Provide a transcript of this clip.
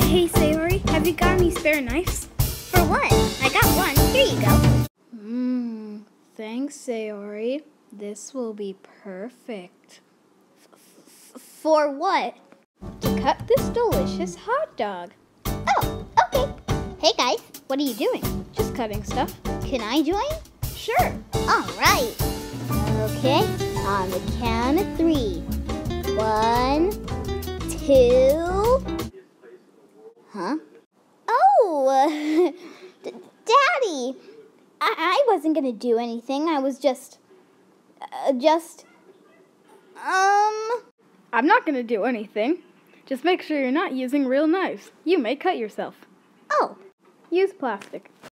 Hey Sayori, have you got any spare knives? For what? I got one. Here you go. Thanks Sayori. This will be perfect. For what? To cut this delicious hot dog. Oh, okay. Hey guys, what are you doing? Just cutting stuff. Can I join? Sure. All right. Okay, on the count of 3. 1, 2. Huh? Oh, Daddy. I wasn't gonna do anything. I was just. I'm not gonna do anything. Just make sure you're not using real knives. You may cut yourself. Oh. Use plastic.